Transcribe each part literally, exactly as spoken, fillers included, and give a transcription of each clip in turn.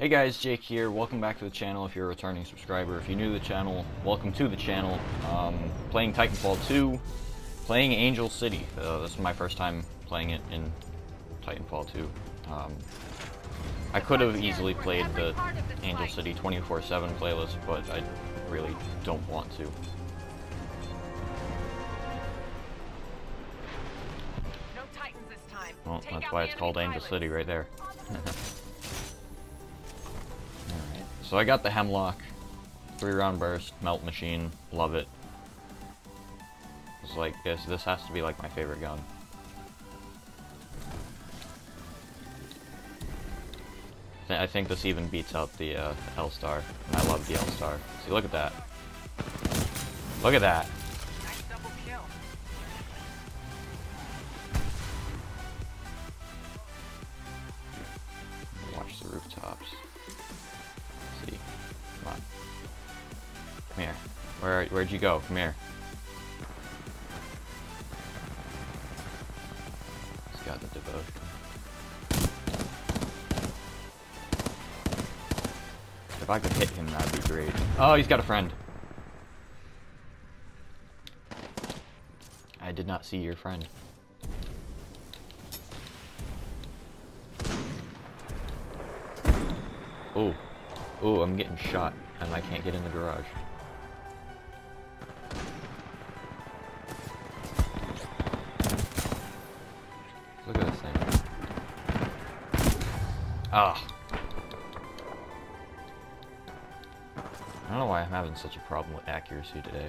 Hey guys, Jake here. Welcome back to the channel if you're a returning subscriber. If you're new to the channel, welcome to the channel. Um, playing Titanfall two, playing Angel City. Uh, this is my first time playing it in Titanfall two. Um, I could have easily played the Angel City twenty-four seven playlist, but I really don't want to. No Titans this time. Well, Take that's out why the it's called enemy Angel pilots. City right there. So I got the Hemlock, three round burst, melt machine, love it. It's like this, this has to be like my favorite gun. Th I think this even beats out the uh, L-Star, and I love the L-Star. See, look at that. Look at that. Nice double kill. Watch the rooftops. See, come on. Come here. Where, where'd you go? Come here. He's got the devotion. If I could hit him, that'd be great. Oh, he's got a friend. I did not see your friend. Oh. Oh, I'm getting shot, and I can't get in the garage. Look at this thing. Ah. I don't know why I'm having such a problem with accuracy today.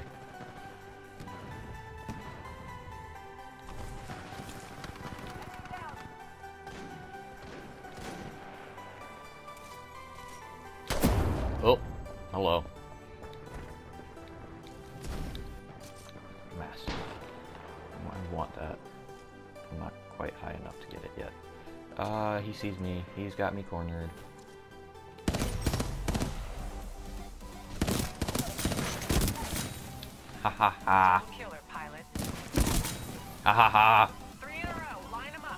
Oh, hello. Massive. I want that. I'm not quite high enough to get it yet. Uh, he sees me. He's got me cornered. Ha ha ha. Killer pilot. Ha ha ha. Three in a row. Line them up.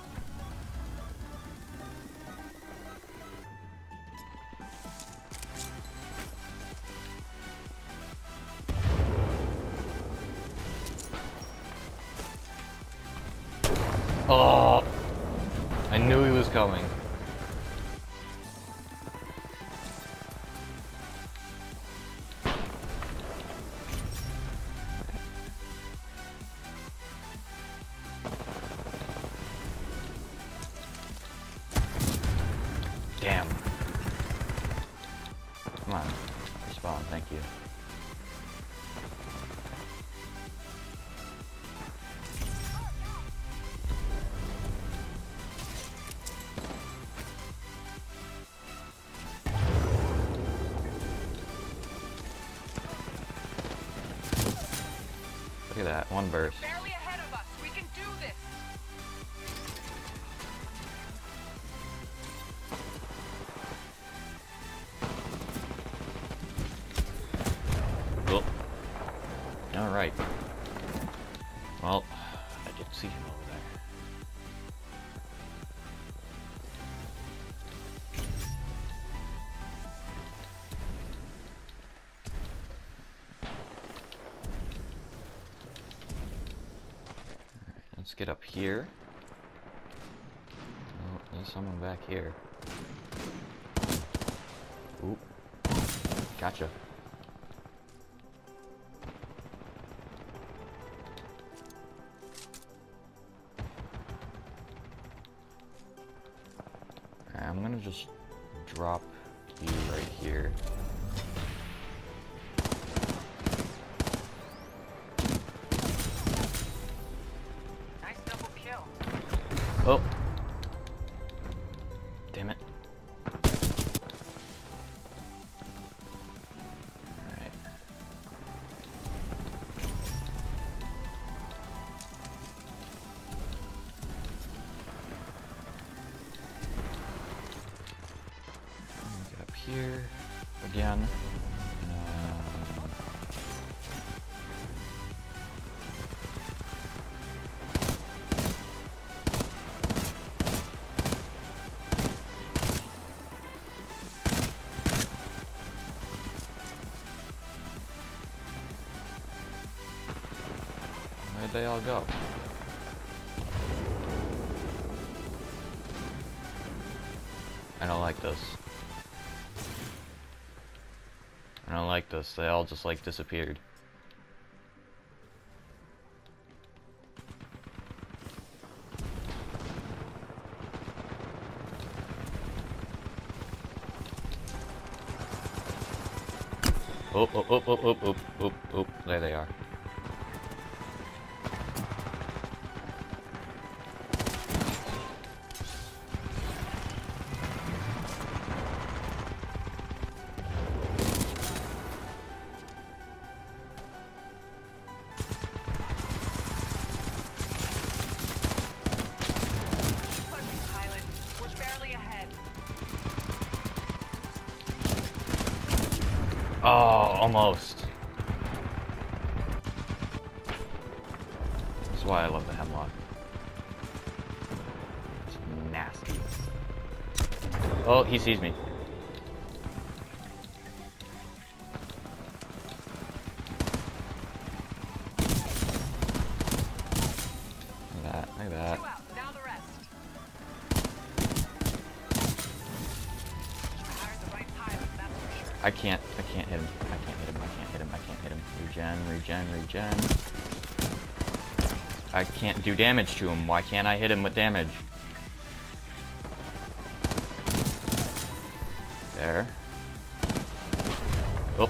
Oh, I knew he was coming. Damn. Come on, respawn, thank you. Look at that, one burst. Barely ahead of us. We can do this. Oh. Alright. Well, I did see him over there. Let's get up here. Oh, there's someone back here. Oop. Gotcha. Alright, I'm gonna just drop you right here. Nice double kill. Oh. Damn it. Alright. Get up here again. Um, they all go? I don't like this. I don't like this. They all just like disappeared. Oh, oh, oh, oh, oh, oh, oh, oh, there they are. Oh, almost. That's why I love the hemlock. It's nasty. Oh, he sees me. Look at that, look at that. Now the rest. I can't, I can't hit him. I can't hit him, I can't hit him, I can't hit him. Regen, regen, regen. I can't do damage to him. Why can't I hit him with damage? There. Oh.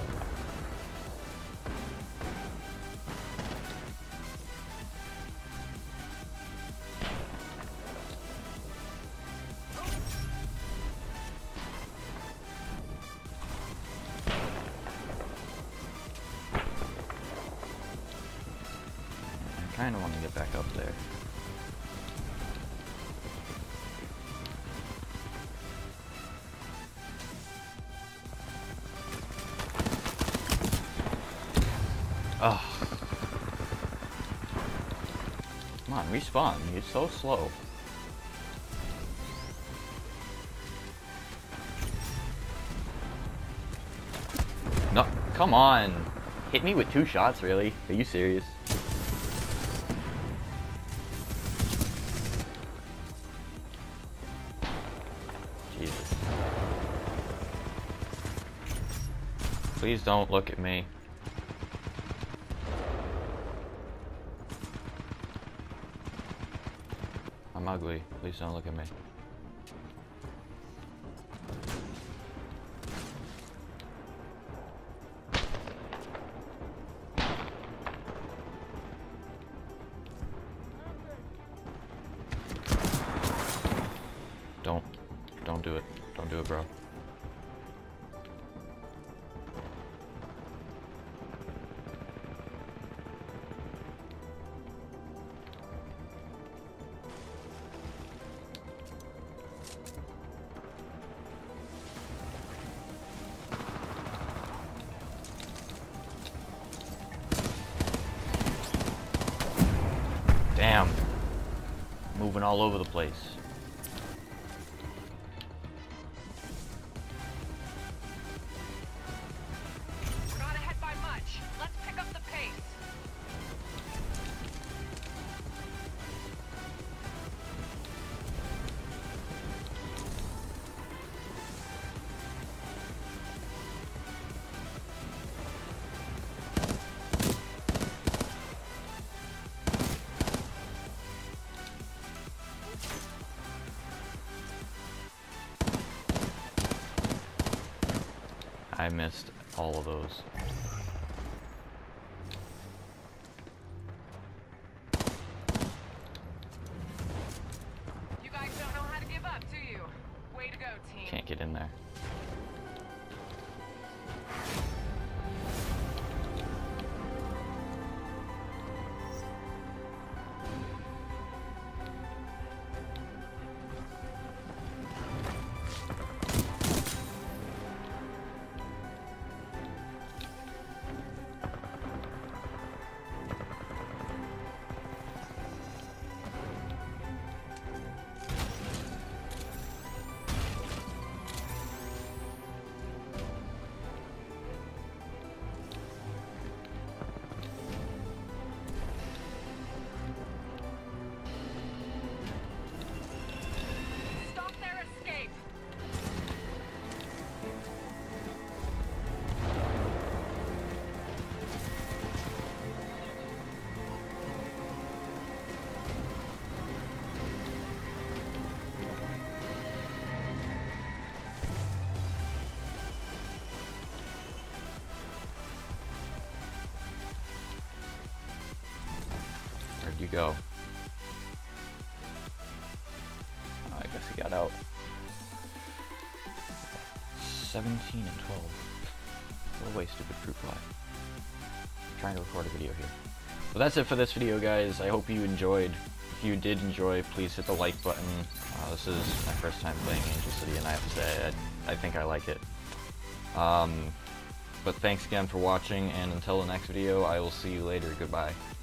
I kind of want to get back up there. Oh. Come on, respawn. You're so slow. No, come on. Hit me with two shots, really? Are you serious? Jesus. Please don't look at me. I'm ugly. Please don't look at me. Don't. Don't do it. Don't do it, bro. Damn. Moving all over the place. We're not ahead by much. Let's pick up the pace. I missed all of those. You guys don't know how to give up, do you? Way to go, team. Can't get in there. go. Oh, I guess he got out. seventeen and twelve. Go away, stupid fruit fly. I'm trying to record a video here. But that's it for this video, guys. I hope you enjoyed. If you did enjoy, please hit the like button. Uh, this is my first time playing Angel City, and I have to say, I, I think I like it. Um, but thanks again for watching, and until the next video, I will see you later. Goodbye.